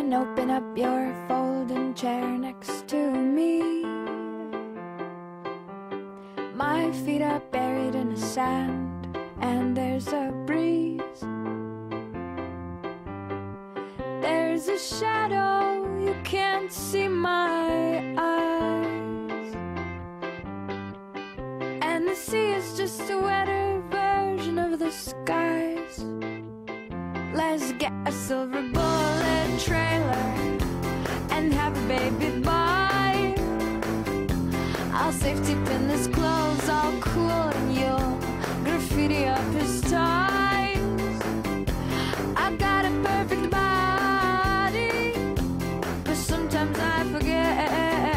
and open up your folding chair next to me. My feet are buried in the sand, and there's a breeze. There's a shadow, you can't see my eyes. And the sea is just a wetter version of the skies. Let's get a silver bullet trailer and have a baby boy. I'll safety pin his clothes all cool, and you'll graffiti up his toys. I got a perfect body, but sometimes I forget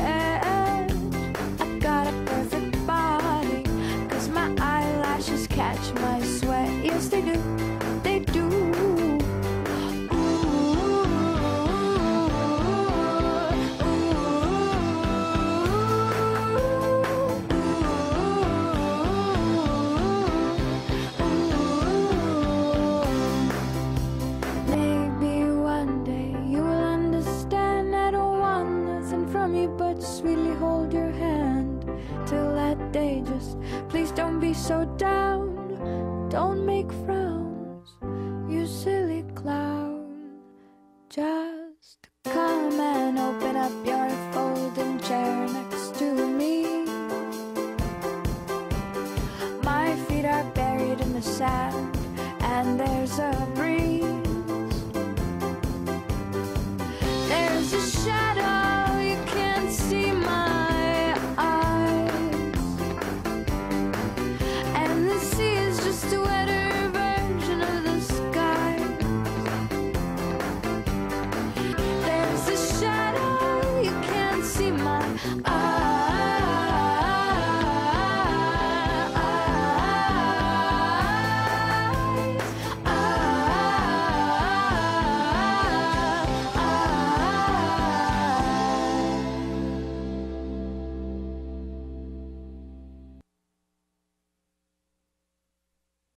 I got a perfect body, 'cause my eyelashes catch my sweat. Yes, they do, they do. But sweetly hold your hand till that day. Just please don't be so down, don't make frowns, you silly clown. Just come and open up your folding chair next to me. My feet are buried in the sand, and there's a breeze. There's a shadow, see my eyes, and the sea is just a wetter version of the sky. There's a shadow, you can't see my eyes.